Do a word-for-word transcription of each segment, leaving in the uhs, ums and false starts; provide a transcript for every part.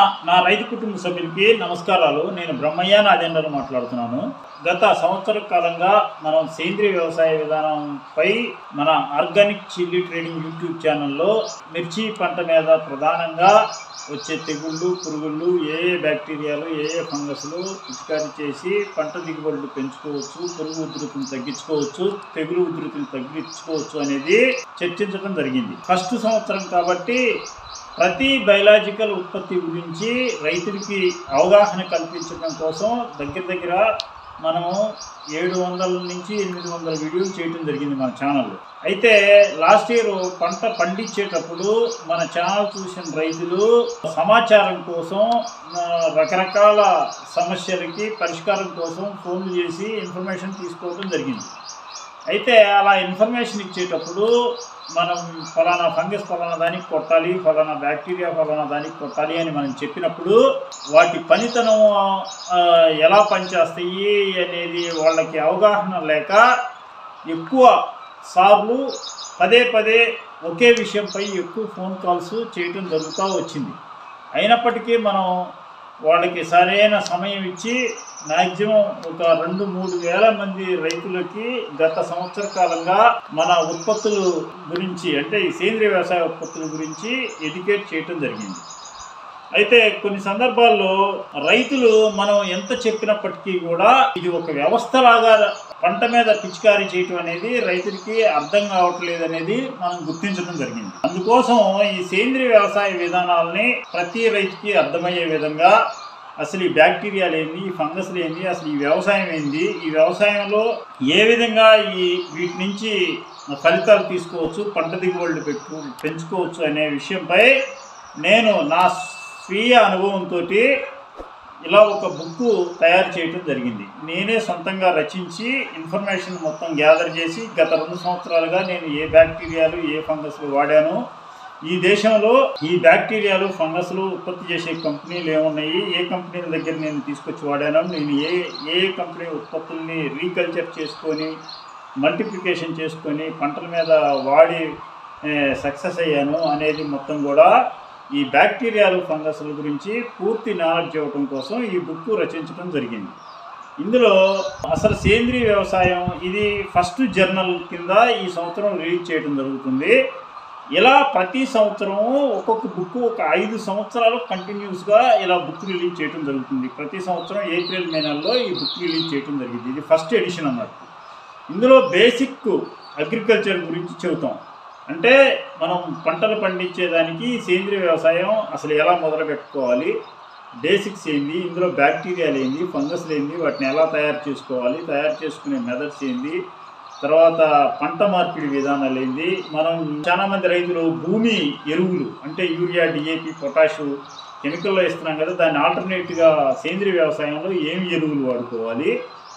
నా రైతు కుటుంబ సభ్యులకి నమస్కారాలు. నేను బ్రహ్మయ్య నాదేందర్ మాట్లాడుతున్నాను. గత సంవత్సర కాలంగా మనం సేంద్రియ వ్యవసాయ విధానంపై మన ఆర్గానిక్ చిల్లీ ట్రేడింగ్ యూట్యూబ్ ఛానల్లో మిర్చి పంట మీద ప్రధానంగా వచ్చే తెగుళ్ళు, పురుగుళ్ళు, ఏ ఏ బ్యాక్టీరియాలు, ఏ ఏ ఫంగస్లు పిచికారీ చేసి పంట దిగుబడులు పెంచుకోవచ్చు, పురుగు ఉధృతిని తగ్గించుకోవచ్చు, తెగులు ఉధృతిని తగ్గించుకోవచ్చు అనేది చర్చించడం జరిగింది. ఫస్ట్ సంవత్సరం కాబట్టి ప్రతి బయలాజికల్ ఉత్పత్తి గురించి రైతులకి అవగాహన కల్పించడం కోసం దగ్గర దగ్గర మనము ఏడు వందల నుంచి ఎనిమిది వందల వీడియోలు చేయడం జరిగింది మన ఛానల్లో. అయితే లాస్ట్ ఇయర్ పంట పండించేటప్పుడు మన ఛానల్ చూసిన రైతులు సమాచారం కోసం రకరకాల సమస్యలకి పరిష్కారం కోసం ఫోన్లు చేసి ఇన్ఫర్మేషన్ తీసుకోవడం జరిగింది. అయితే అలా ఇన్ఫర్మేషన్ ఇచ్చేటప్పుడు మనం ఫలానా ఫంగస్ ఫలానా దానికి కొట్టాలి, ఫలానా బ్యాక్టీరియా ఫలానా దానికి కొట్టాలి అని మనం చెప్పినప్పుడు వాటి పనితనం ఎలా పనిచేస్తాయి అనేది వాళ్ళకి అవగాహన లేక ఎక్కువ సార్లు పదే పదే ఒకే విషయంపై ఎక్కువ ఫోన్ కాల్స్ చేయటం జరుగుతూ వచ్చింది. అయినప్పటికీ మనం వాళ్ళకి సరైన సమయం ఇచ్చి మ్యాక్సిమం ఒక రెండు మూడు వేల మంది రైతులకి గత సంవత్సర కాలంగా మన ఉత్పత్తుల గురించి అంటే ఈ సేంద్రియ వ్యవసాయ ఉత్పత్తుల గురించి ఎడ్యుకేట్ చేయటం జరిగింది. అయితే కొన్ని సందర్భాల్లో రైతులు మనం ఎంత చెప్పినప్పటికీ కూడా ఇది ఒక వ్యవస్థలాగా పంట మీద పిచికారీ చేయటం అనేది రైతులకి అర్థం కావట్లేదు అనేది మనం గుర్తించడం జరిగింది. అందుకోసం ఈ సేంద్రియ వ్యవసాయ విధానాలని ప్రతి రైతుకి అర్థమయ్యే విధంగా అసలు ఈ బ్యాక్టీరియాలు ఏంది, ఈ ఫంగస్లు ఏంది, అసలు ఈ వ్యవసాయం ఏంది, ఈ వ్యవసాయంలో ఏ విధంగా ఈ వీటి నుంచి ఫలితాలు తీసుకోవచ్చు, పంట దిగుబడులు పెట్టు పెంచుకోవచ్చు అనే విషయంపై నేను నా స్వీయ అనుభవంతో ఇలా ఒక బుక్ తయారు చేయడం జరిగింది. నేనే సొంతంగా రచించి ఇన్ఫర్మేషన్ మొత్తం గ్యాదర్ చేసి గత రెండు సంవత్సరాలుగా నేను ఏ బ్యాక్టీరియాలు ఏ ఫంగస్లు వాడాను, ఈ దేశంలో ఈ బ్యాక్టీరియాలు ఫంగస్లు ఉత్పత్తి చేసే కంపెనీలు ఏమున్నాయి, ఏ కంపెనీల దగ్గర నేను తీసుకొచ్చి వాడాను, నేను ఏ ఏ కంపెనీ ఉత్పత్తుల్ని రీకల్చర్ చేసుకొని మల్టిప్లికేషన్ చేసుకొని పంటల మీద వాడి సక్సెస్ అయ్యాను అనేది మొత్తం కూడా ఈ బ్యాక్టీరియాలు ఫంగస్ల గురించి పూర్తి నాలెడ్జ్ ఇవ్వడం కోసం ఈ బుక్ రచించడం జరిగింది. ఇందులో అసలు సేంద్రీయ వ్యవసాయం ఇది ఫస్ట్ జర్నల్ కింద ఈ సంవత్సరం రిలీజ్ చేయడం జరుగుతుంది. ఇలా ప్రతి సంవత్సరం ఒక్కొక్క బుక్ ఒక ఐదు సంవత్సరాలు కంటిన్యూస్గా ఇలా బుక్ రిలీజ్ చేయడం జరుగుతుంది. ప్రతి సంవత్సరం ఏప్రిల్ మే నెలలో ఈ బుక్ రిలీజ్ చేయడం జరిగింది. ఇది ఫస్ట్ ఎడిషన్ అన్నమాట. ఇందులో బేసిక్ అగ్రికల్చర్ గురించి చెబుతాం. అంటే మనం పంటలు పండించేదానికి సేంద్రియ వ్యవసాయం అసలు ఎలా మొదలు పెట్టుకోవాలి, బేసిక్స్ ఏంది, ఇందులో బ్యాక్టీరియాలు ఏంది, ఫంగస్లు ఏంది, వాటిని ఎలా తయారు చేసుకోవాలి, తయారు చేసుకునే మెథడ్స్ ఏంది, తర్వాత పంట మార్పిడి విధానాలు ఏంది. మనం చాలామంది రైతులు భూమి ఎరువులు అంటే యూరియా, డిఏపి, పొటాషు కెమికల్లో ఇస్తున్నాం కదా, దాన్ని ఆల్టర్నేట్గా సేంద్రియ వ్యవసాయంలో ఏమి ఎరువులు వాడుకోవాలి,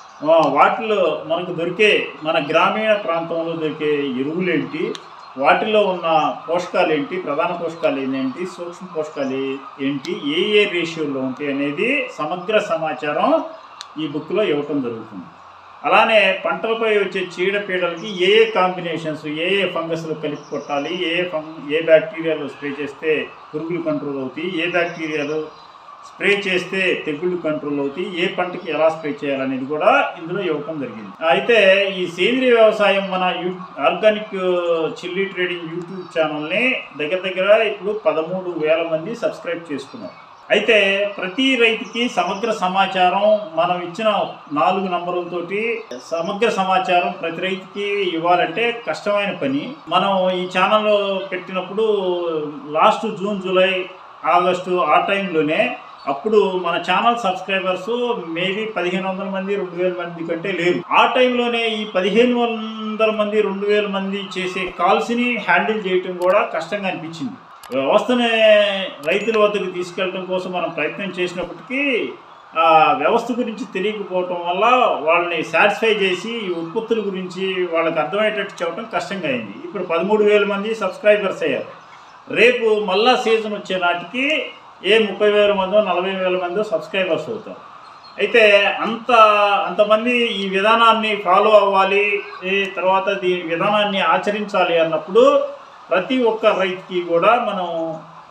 వాటిలో మనకు దొరికే మన గ్రామీణ ప్రాంతంలో దొరికే ఎరువులు ఏంటి, వాటిలో ఉన్న పోషకాలు ఏంటి, ప్రధాన పోషకాలు ఏంటి, సూక్ష్మ పోషకాలు ఏంటి, ఏ ఏ రేషియోలో ఉంటాయి అనేది సమగ్ర సమాచారం ఈ బుక్లో ఇవ్వటం జరుగుతుంది. అలానే పంటలపై వచ్చే చీడపీడలకి ఏ ఏ కాంబినేషన్స్, ఏ ఏ ఫంగస్లు కలిపి కొట్టాలి, ఏ ఏ ఫంగ్ ఏ బ్యాక్టీరియాలు స్ప్రే చేస్తే పురుగులు కంట్రోల్ అవుతాయి, ఏ బ్యాక్టీరియాలు స్ప్రే చేస్తే తెగుళ్ళు కంట్రోల్ అవుతాయి, ఏ పంటకి ఎలా స్ప్రే చేయాలనేది కూడా ఇందులో ఇవ్వటం జరిగింది. అయితే ఈ సేంద్రియ వ్యవసాయం మన you organic chilli trading YouTube ఛానల్ని దగ్గర దగ్గర ఇప్పుడు పదమూడు వేల మంది సబ్స్క్రైబ్ చేసుకున్నారు. అయితే ప్రతి రైతుకి సమగ్ర సమాచారం మనం ఇచ్చిన నాలుగు నంబర్లతోటి సమగ్ర సమాచారం ప్రతి రైతుకి ఇవ్వాలంటే కష్టమైన పని. మనం ఈ ఛానల్ పెట్టినప్పుడు లాస్ట్ జూన్, జూలై, ఆగస్టు ఆ టైంలోనే అప్పుడు మన ఛానల్ సబ్స్క్రైబర్స్ మేబీ పదిహేను వందల మంది రెండు వేల మంది కంటే లేరు. ఆ టైంలోనే ఈ పదిహేను వందల మంది రెండు వేల మంది చేసే కాల్స్ని హ్యాండిల్ చేయటం కూడా కష్టంగా అనిపించింది. వ్యవస్థని రైతుల వద్దకు తీసుకెళ్ళడం కోసం మనం ప్రయత్నం చేసినప్పటికీ ఆ వ్యవస్థ గురించి తెలియకపోవటం వల్ల వాళ్ళని సాటిస్ఫై చేసి ఈ ఉత్పత్తుల గురించి వాళ్ళకి అర్థమయ్యేటట్టు చెప్పడం కష్టంగా అయింది. ఇప్పుడు పదమూడు వేల మంది సబ్స్క్రైబర్స్ అయ్యారు. రేపు మళ్ళా సీజన్ వచ్చే నాటికి ఏ ముప్పై వేల మందో నలభై వేల మందో సబ్స్క్రైబర్స్ అవుతారు. అయితే అంత అంతమంది ఈ విధానాన్ని ఫాలో అవ్వాలి, తర్వాత ఈ విధానాన్ని ఆచరించాలి అన్నప్పుడు ప్రతి ఒక్క రైతుకి కూడా మనం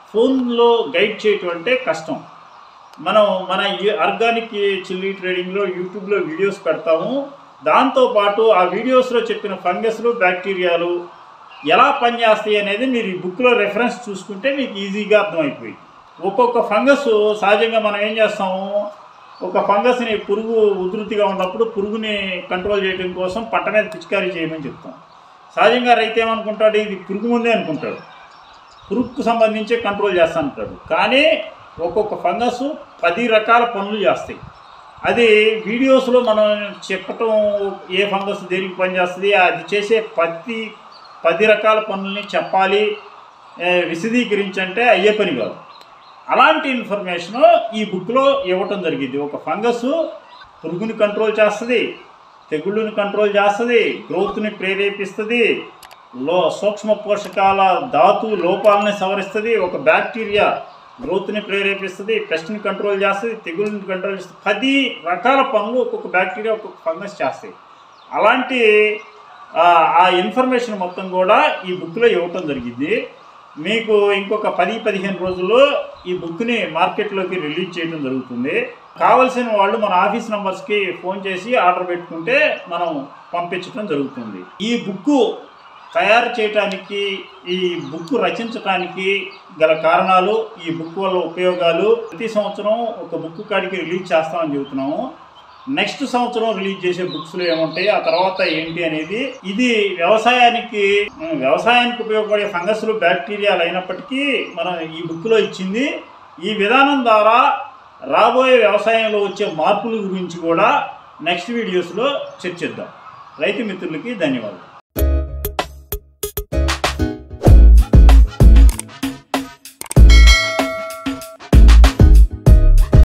ఫోన్లో గైడ్ చేయటం అంటే కష్టం. మనం మన ఆర్గానిక్ చిల్లీ ట్రేడింగ్లో యూట్యూబ్లో వీడియోస్ పెడతాము. దాంతోపాటు ఆ వీడియోస్లో చెప్పిన ఫంగస్లు బ్యాక్టీరియాలు ఎలా పనిచేస్తాయి అనేది మీరు ఈ బుక్లో రెఫరెన్స్ చూసుకుంటే మీకు ఈజీగా అర్థమైపోయింది. ఒక్కొక్క ఫంగస్ సహజంగా మనం ఏం చేస్తాము, ఒక ఫంగస్ని పురుగు ఉధృతిగా ఉన్నప్పుడు పురుగుని కంట్రోల్ చేయడం కోసం పట్ట మీద పిచికారీ చేయమని చెప్తాం. సహజంగా రైతు ఏమనుకుంటాడు, ఇది పురుగు ముందే అనుకుంటాడు, పురుగుకు సంబంధించి కంట్రోల్ చేస్తా అంటాడు. కానీ ఒక్కొక్క ఫంగస్ పది రకాల పనులు చేస్తాయి. అది వీడియోస్లో మనం చెప్పటం ఏ ఫంగస్ దేనికి పనిచేస్తుంది, అది చేసే ప్రతి పది రకాల పనుల్ని చెప్పాలి, విశదీకరించంటే అయ్యే పని కాదు. అలాంటి ఇన్ఫర్మేషన్ ఈ బుక్లో ఇవ్వటం జరిగింది. ఒక ఫంగస్ పురుగుని కంట్రోల్ చేస్తుంది, తెగుళ్ళని కంట్రోల్ చేస్తుంది, గ్రోత్ని ప్రేరేపిస్తుంది, లో సూక్ష్మ పోషకాల ధాతు లోపాలని సవరిస్తుంది, ఒక బ్యాక్టీరియా గ్రోత్ని ప్రేరేపిస్తుంది, పెస్ట్ని కంట్రోల్ చేస్తుంది, తెగుళ్ళని కంట్రోల్ చేస్తుంది. పది రకాల పనులు ఒక్కొక్క బ్యాక్టీరియా ఒక్కొక్క ఫంగస్ చేస్తాయి. అలాంటి ఆ ఇన్ఫర్మేషన్ మొత్తం కూడా ఈ బుక్లో ఇవ్వటం జరిగింది. మీకు ఇంకొక పది పదిహేను రోజుల్లో ఈ బుక్ని మార్కెట్లోకి రిలీజ్ చేయడం జరుగుతుంది. కావలసిన వాళ్ళు మన ఆఫీస్ నెంబర్స్కి ఫోన్ చేసి ఆర్డర్ పెట్టుకుంటే మనం పంపించడం జరుగుతుంది. ఈ బుక్ తయారు చేయటానికి, ఈ బుక్ రచించడానికి గల కారణాలు, ఈ బుక్ వల్ల ఉపయోగాలు, ప్రతి సంవత్సరం ఒక బుక్ కాడికి రిలీజ్ చేస్తామని చెబుతున్నాము. నెక్స్ట్ సంవత్సరం రిలీజ్ చేసే బుక్స్లో ఏముంటాయి, ఆ తర్వాత ఏంటి అనేది, ఇది వ్యవసాయానికి వ్యవసాయానికి ఉపయోగపడే ఫంగస్లు బ్యాక్టీరియాలు అయినప్పటికీ మనం ఈ బుక్లో ఇచ్చింది. ఈ విధానం ద్వారా రాబోయే వ్యవసాయంలో వచ్చే మార్పుల గురించి కూడా నెక్స్ట్ వీడియోస్లో చర్చిద్దాం. రైతు మిత్రులకి ధన్యవాదాలు.